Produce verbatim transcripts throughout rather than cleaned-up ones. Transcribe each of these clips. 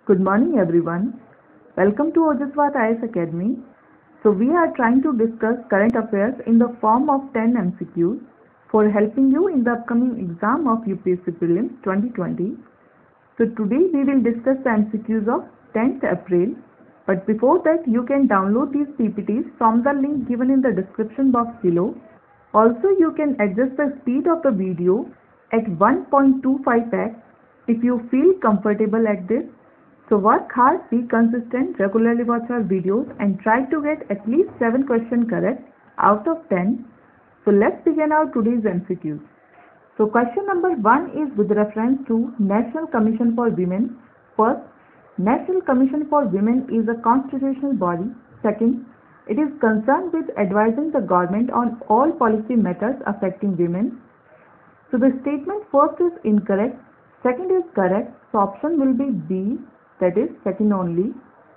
Good morning everyone. Welcome to Ojaswat I A S Academy. So we are trying to discuss current affairs in the form of ten M C Qs for helping you in the upcoming exam of U P S C Prelims twenty twenty. So today we will discuss the M C Qs of tenth April. But before that, you can download these P P Ts from the link given in the description box below. Also, you can adjust the speed of the video at one point two five x if you feel comfortable at this. So work hard, be consistent, regularly watch our videos and try to get at least seven questions correct out of ten. So let's begin our today's M C Qs. So question number one is with reference to National Commission for Women. First, National Commission for Women is a constitutional body. Second, it is concerned with advising the government on all policy matters affecting women. So the statement first is incorrect, second is correct, so option will be B, that is second only.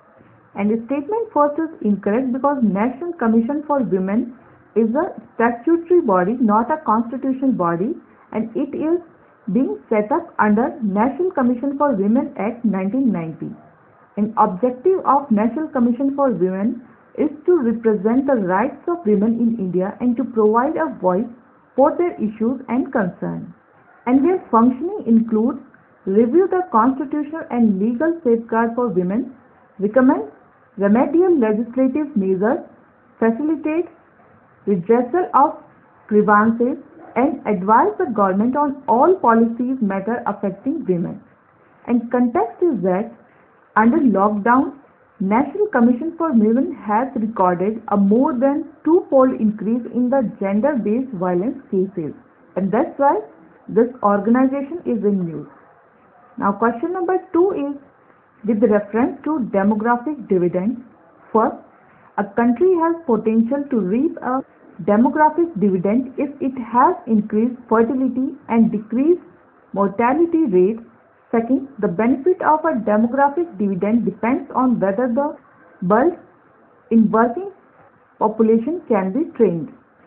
And the statement first is incorrect because National Commission for Women is a statutory body, not a constitutional body, and it is being set up under National Commission for Women Act nineteen ninety. An objective of National Commission for Women is to represent the rights of women in India and to provide a voice for their issues and concerns. And their functioning includes review the constitutional and legal safeguards for women, recommend remedial legislative measures, facilitate redressal of grievances, and advise the government on all policies matter affecting women. And context is that under lockdown, National Commission for Women has recorded a more than two-fold increase in the gender-based violence cases, and that's why this organization is in news. Now question number two is with reference to demographic dividend. First, a country has potential to reap a demographic dividend if it has increased fertility and decreased mortality rate. Second, the benefit of a demographic dividend depends on whether the bulk in working population can be trained.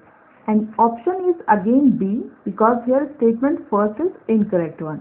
And option is again B because here statement first is incorrect one.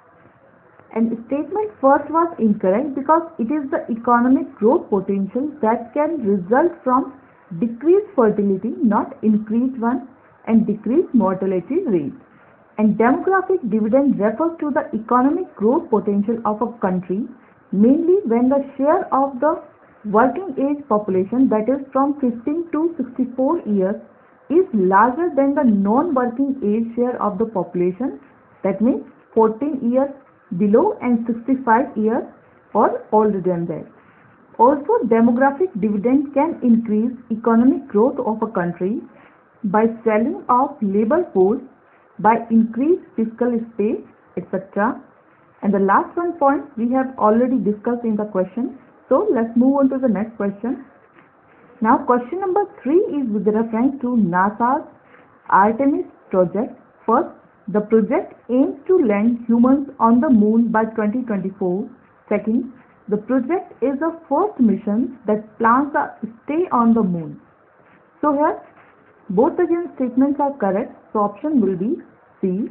And statement first was incorrect because it is the economic growth potential that can result from decreased fertility, not increased one, and decreased mortality rate. And demographic dividend refers to the economic growth potential of a country, mainly when the share of the working age population, that is from fifteen to sixty-four years, is larger than the non-working age share of the population, that means fourteen years below and sixty-five years or older than that. Also, demographic dividend can increase economic growth of a country by selling off labor force, by increased fiscal space, et cetera. And the last one point we have already discussed in the question. So let's move on to the next question. Now question number three is with reference to NASA's Artemis project. First, the project aims to land humans on the moon by twenty twenty-four. Second, the project is the first mission that plans a stay on the moon. So here, both again statements are correct, so option will be C.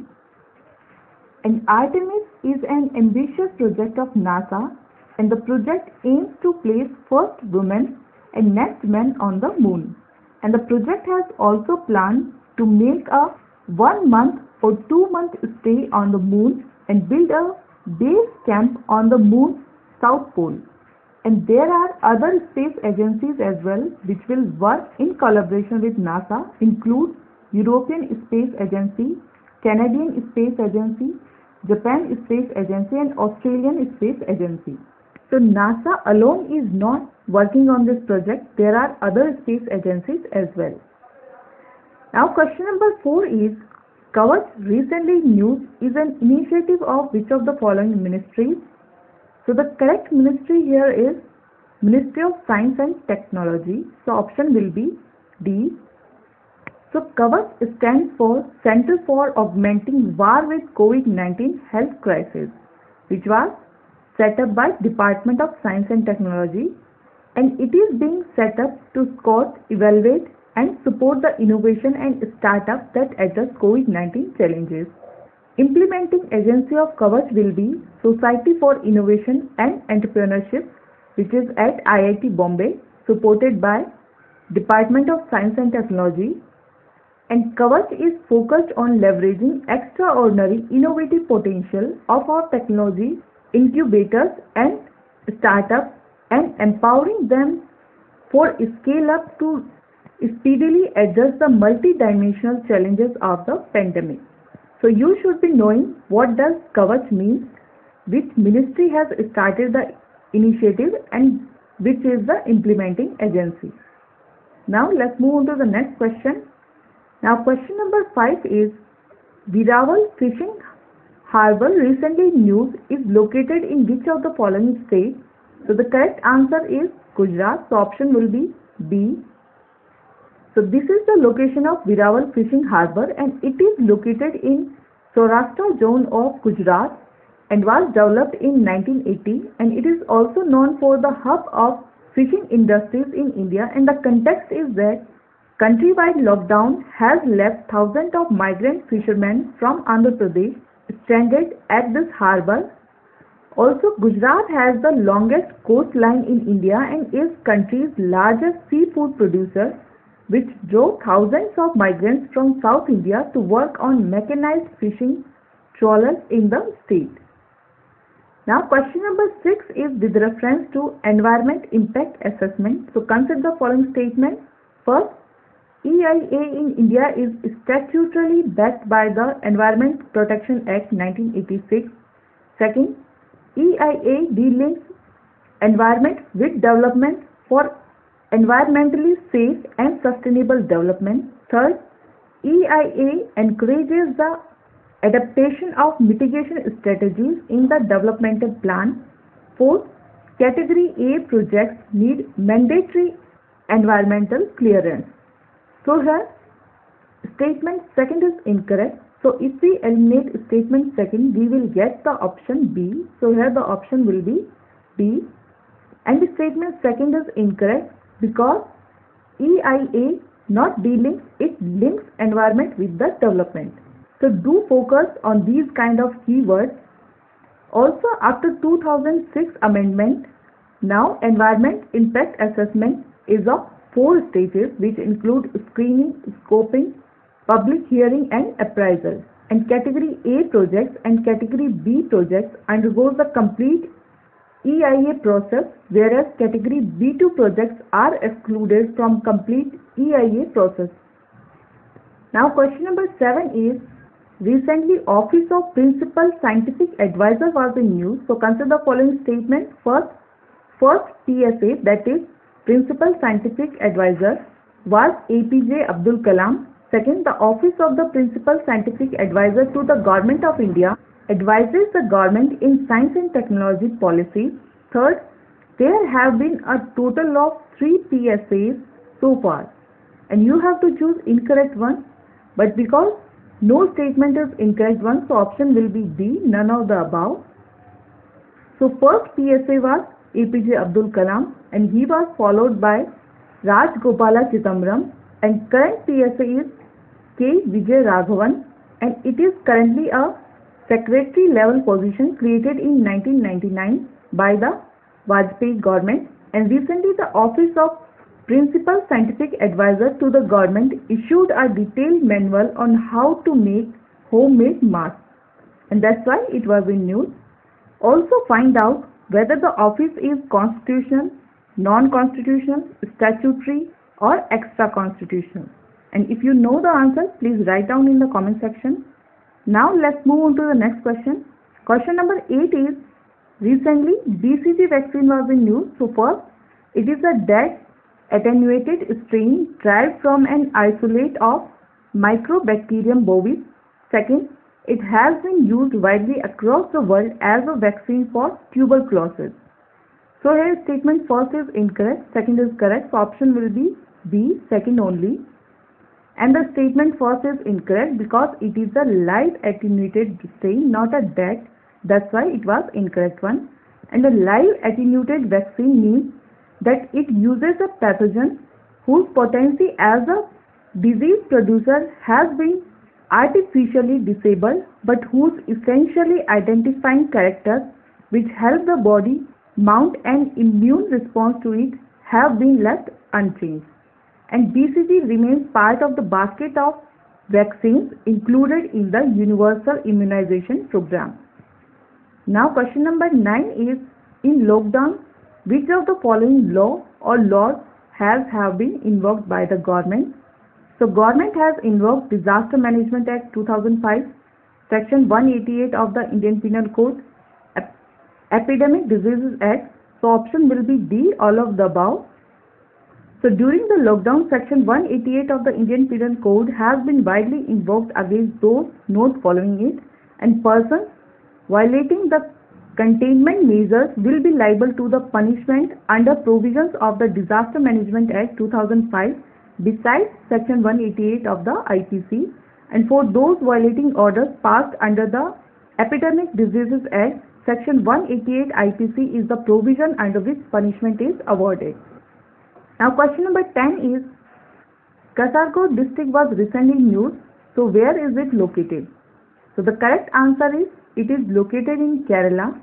And Artemis is an ambitious project of NASA, and the project aims to place first women and next men on the moon. And the project has also planned to make a one month or two month stay on the moon and build a base camp on the moon's south pole. And there are other space agencies as well which will work in collaboration with NASA, include European Space Agency, Canadian Space Agency, Japan Space Agency and Australian Space Agency. So NASA alone is not working on this project. There are other space agencies as well. Now question number four is Kavach recently news is an initiative of which of the following ministries? So the correct ministry here is Ministry of Science and Technology. So option will be D. So Kavach stands for Center for Augmenting War with COVID nineteen Health Crisis, which was set up by Department of Science and Technology, and it is being set up to scout, evaluate and support the innovation and startups that address COVID nineteen challenges. Implementing agency of Kavach will be Society for Innovation and Entrepreneurship, which is at I I T Bombay, supported by Department of Science and Technology. And Kavach is focused on leveraging extraordinary innovative potential of our technology incubators and startups and empowering them for scale up to speedily address the multi-dimensional challenges of the pandemic. So you should be knowing what does Kavach mean, which ministry has started the initiative and which is the implementing agency. Now let's move on to the next question. Now question number five is Veeraval Fishing Harbour recently in news is located in which of the following states? So the correct answer is Gujarat. So option will be B. So this is the location of Veeraval Fishing Harbour and it is located in Saurashtra zone of Gujarat and was developed in nineteen eighty, and it is also known for the hub of fishing industries in India, and the context is that countrywide lockdown has left thousands of migrant fishermen from Andhra Pradesh stranded at this harbour. Also, Gujarat has the longest coastline in India and is country's largest seafood producer, which drove thousands of migrants from South India to work on mechanized fishing trawlers in the state. Now question number six is with reference to environment impact assessment. So consider the following statement. First, E I A in India is statutorily backed by the Environment Protection Act nineteen eighty-six. Second, E I A delinks environment with development for environmentally safe and sustainable development. Third, E I A encourages the adaptation of mitigation strategies in the developmental plan. Fourth, Category A projects need mandatory environmental clearance. So here, statement second is incorrect. So if we eliminate statement second, we will get the option B. So here the option will be B. And the statement second is incorrect because E I A not delinks, it links environment with the development. So do focus on these kind of keywords. Also, after two thousand six amendment, now environment impact assessment is of four stages, which include screening, scoping, public hearing and appraisal. And category A projects and category B projects undergoes the complete E I A process, whereas category B two projects are excluded from complete E I A process. Now question number seven is, recently Office of Principal Scientific Advisor was in news. So consider the following statement. First, first P S A, that is Principal Scientific Advisor, was A P J Abdul Kalam. Second, the Office of the Principal Scientific Advisor to the Government of India advises the government in science and technology policy. Third, there have been a total of three P S As so far, and you have to choose incorrect one. But because no statement is incorrect one, so option will be B, none of the above. So first P S A was A P J Abdul Kalam, and he was followed by Raj Gopala Chidambaram, and current P S A is K Vijay Raghavan, and it is currently a secretary level position created in nineteen ninety-nine by the Vajpayee government, and recently the Office of Principal Scientific Advisor to the government issued a detailed manual on how to make homemade masks, and that's why it was in news. Also find out whether the office is constitutional, non-constitutional, statutory or extra-constitutional. And if you know the answer, please write down in the comment section. Now let's move on to the next question. Question number eight is, recently B C G vaccine was in news. So first, it is a dead attenuated strain derived from an isolate of Microbacterium bovis. Second, it has been used widely across the world as a vaccine for tuberculosis. So here statement first is incorrect, second is correct. So option will be B, second only. And the statement first is incorrect because it is a live attenuated strain, not a dead. That's why it was incorrect one. And a live attenuated vaccine means that it uses a pathogen whose potency as a disease producer has been artificially disabled but whose essentially identifying characters which help the body mount an immune response to it have been left unchanged. And B C G remains part of the basket of vaccines included in the Universal Immunization Program. Now question number nine is, in lockdown, which of the following law or laws has have been invoked by the government? So government has invoked Disaster Management Act two thousand five, Section one eighty-eight of the Indian Penal Code, Ep Epidemic Diseases Act. So option will be D, all of the above. So during the lockdown, Section one eighty-eight of the Indian Penal Code has been widely invoked against those not following it, and persons violating the containment measures will be liable to the punishment under provisions of the Disaster Management Act two thousand five besides Section one eighty-eight of the I P C, and for those violating orders passed under the Epidemic Diseases Act, Section one eighty-eight I P C is the provision under which punishment is awarded. Now question number ten is, Kasaragod district was recently in news, so where is it located? So the correct answer is, it is located in Kerala.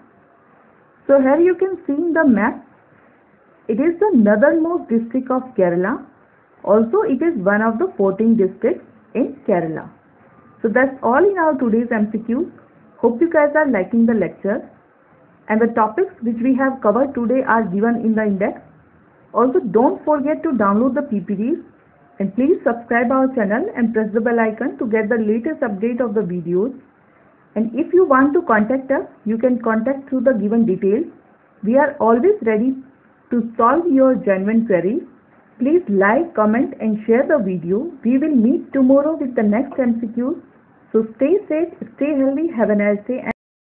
So here you can see in the map, it is the northernmost district of Kerala. Also, it is one of the fourteen districts in Kerala. So that's all in our today's M C Qs. Hope you guys are liking the lecture. And the topics which we have covered today are given in the index. Also, don't forget to download the P P Ts. And please subscribe our channel and press the bell icon to get the latest update of the videos. And if you want to contact us, you can contact through the given details. We are always ready to solve your genuine queries. Please like, comment and share the video. We will meet tomorrow with the next M C Q. So stay safe, stay healthy, have a nice day.